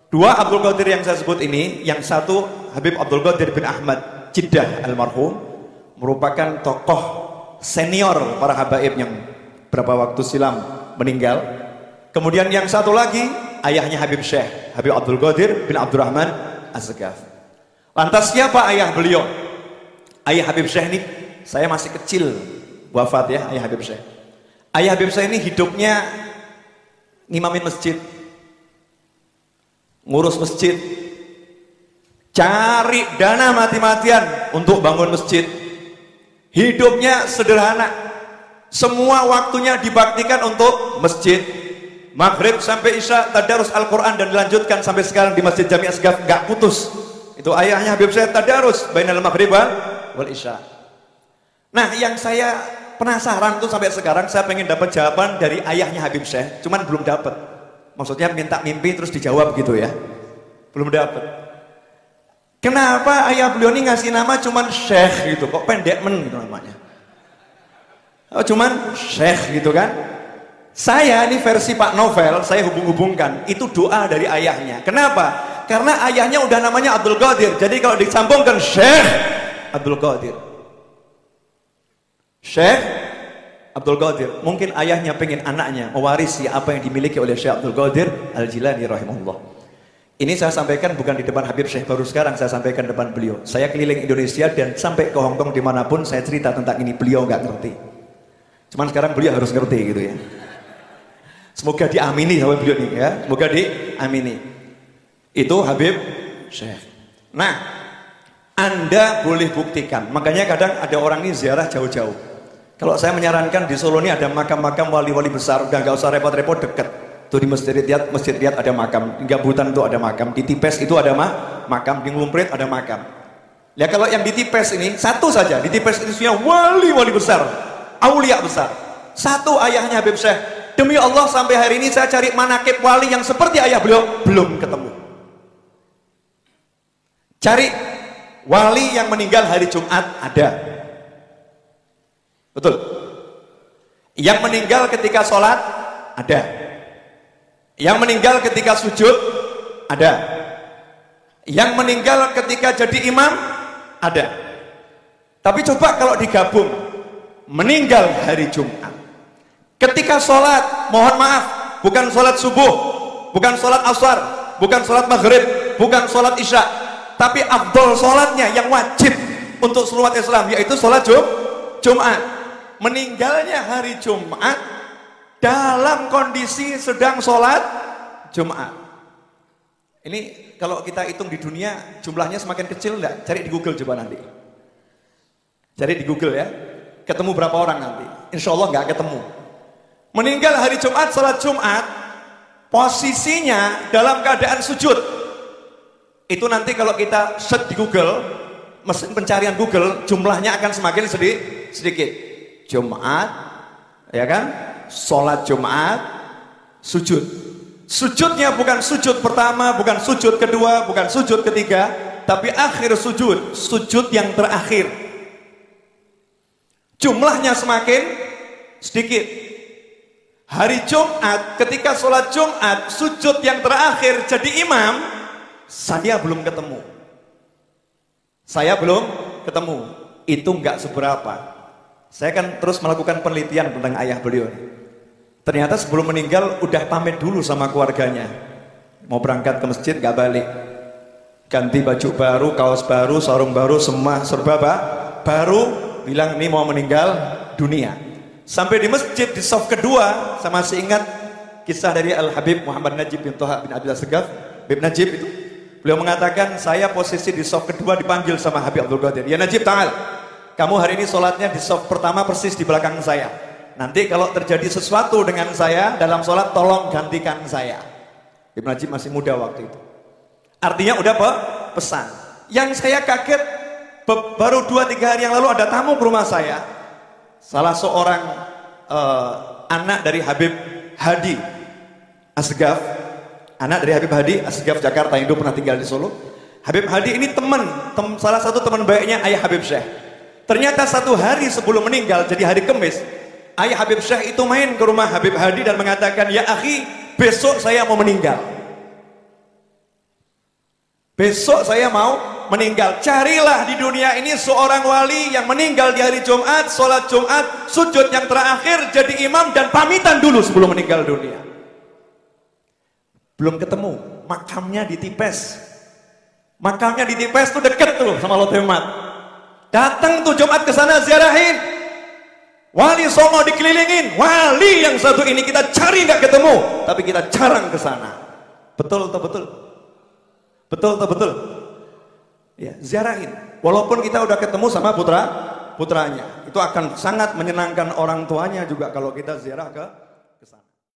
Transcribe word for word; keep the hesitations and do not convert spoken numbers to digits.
Dua Abdul Qadir yang saya sebut ini, yang satu Habib Abdul Qadir bin Ahmad Jeddah almarhum, merupakan tokoh senior para habaib yang beberapa waktu silam meninggal. Kemudian yang satu lagi ayahnya Habib Syekh, Habib Abdul Qadir bin Abdurrahman Az-Zakaf. Lantas siapa ayah beliau? Ayah Habib Syekh ini, saya masih kecil wafat ya, ayah Habib Syekh. Ayah Habib Syekh ini hidupnya ngimamin masjid, ngurus masjid, cari dana mati-matian untuk bangun masjid. Hidupnya sederhana, semua waktunya dibaktikan untuk masjid. Maghrib sampai Isya tadarus Al-Quran dan dilanjutkan sampai sekarang di Masjid Jami' Asgaf, gak putus. Itu ayahnya Habib Syekh tadarus bainal maghrib wal Isya. Nah, yang saya penasaran tuh sampai sekarang, saya pengen dapat jawaban dari ayahnya Habib Syekh, cuman belum dapat. Maksudnya minta mimpi terus dijawab gitu ya. Belum dapat. Kenapa ayah beliau ini ngasih nama cuman Syekh gitu, kok pendek men gitu namanya. Oh, cuman Syekh gitu kan. Saya ini versi Pak Novel, saya hubung-hubungkan, itu doa dari ayahnya. Kenapa? Karena ayahnya udah namanya Abdul Qadir. Jadi kalau disambungkan Syekh Abdul Qadir, Syekh Abdul Qadir, mungkin ayahnya pengen anaknya mewarisi apa yang dimiliki oleh Syekh Abdul Qadir Al-Jilani rahimahullah. Ini saya sampaikan bukan di depan Habib Syekh, baru sekarang saya sampaikan depan beliau. Saya keliling Indonesia dan sampai ke Hongkong, dimanapun saya cerita tentang ini, beliau nggak ngerti. Cuman sekarang beliau harus ngerti gitu ya. Semoga diamini sama beliau nih ya, semoga diamini. Itu Habib Syekh. Nah, Anda boleh buktikan. Makanya kadang ada orang ini ziarah jauh-jauh. Kalau saya menyarankan di Solo ini ada makam-makam wali-wali besar, udah nggak usah repot-repot, deket. Tuh di Masjid Riyad, Masjid Riyad ada makam, di Gambutan itu ada makam, di Tipes itu ada ma makam, di Nglumprit ada makam. Ya kalau yang di Tipes ini satu saja, di Tipes itu isinya wali-wali besar, aulia besar. Satu ayahnya Habib Syekh. Demi Allah sampai hari ini saya cari manakib wali yang seperti ayah beliau belum ketemu. Cari wali yang meninggal hari Jumat ada. Betul. Yang meninggal ketika sholat ada. Yang meninggal ketika sujud ada. Yang meninggal ketika jadi imam ada. Tapi coba kalau digabung, meninggal hari Jumat, ketika sholat, mohon maaf, bukan sholat subuh, bukan sholat asar, bukan sholat maghrib, bukan sholat isya, tapi afdol sholatnya yang wajib untuk seluruh umat Islam, yaitu sholat Jum Jumat. Meninggalnya hari Jumat dalam kondisi sedang sholat Jumat. Ini kalau kita hitung di dunia jumlahnya semakin kecil enggak? Cari di Google coba nanti. Cari di Google ya. Ketemu berapa orang nanti? Insya Allah nggak ketemu. Meninggal hari Jumat, sholat Jumat, posisinya dalam keadaan sujud. Itu nanti kalau kita search di Google, mesin pencarian Google, jumlahnya akan semakin sedikit. sedikit. Jumat, ya kan? Sholat Jumat, sujud. Sujudnya bukan sujud pertama, bukan sujud kedua, bukan sujud ketiga, tapi akhir sujud, sujud yang terakhir. Jumlahnya semakin sedikit. Hari Jumat, ketika sholat Jumat, sujud yang terakhir jadi imam, saya belum ketemu. Saya belum ketemu. Itu nggak seberapa. Saya kan terus melakukan penelitian tentang ayah beliau. Ternyata sebelum meninggal udah pamit dulu sama keluarganya. Mau berangkat ke masjid nggak balik. Ganti baju baru, kaos baru, sarung baru, semua serba baru. Bilang ini mau meninggal dunia. Sampai di masjid di saf kedua, saya masih ingat kisah dari Al Habib Muhammad Najib bin Toha bin Abdul Segaf. Habib Najib itu, beliau mengatakan saya posisi di saf kedua dipanggil sama Habib Abdul Qadir. Ya Najib ta'al, kamu hari ini sholatnya di saf pertama persis di belakang saya. Nanti kalau terjadi sesuatu dengan saya dalam sholat, tolong gantikan saya. Habib Najib masih muda waktu itu. Artinya udah pe pesan. Yang saya kaget, baru dua tiga hari yang lalu ada tamu ke rumah saya. Salah seorang uh, anak dari Habib Hadi Asgaf, anak dari Habib Hadi Asgaf Jakarta yang dulu pernah tinggal di Solo. Habib Hadi ini teman, tem, salah satu teman baiknya ayah Habib Syekh. Ternyata satu hari sebelum meninggal, jadi hari Kamis, ayah Habib Syekh itu main ke rumah Habib Hadi dan mengatakan, ya akhi, besok saya mau meninggal. Besok saya mau meninggal. Carilah di dunia ini seorang wali yang meninggal di hari Jumat, sholat Jumat, sujud yang terakhir, jadi imam dan pamitan dulu sebelum meninggal dunia. Belum ketemu, makamnya di Tipes. Makamnya di Tipes tuh deket tuh sama Lotemat. Datang tuh Jumat ke sana ziarahin. Wali Songo dikelilingin, wali yang satu ini kita cari nggak ketemu, tapi kita jarang ke sana. Betul atau betul? Betul atau betul? Ya, ziarahin. Walaupun kita udah ketemu sama putra putranya, itu akan sangat menyenangkan orang tuanya juga kalau kita ziarah ke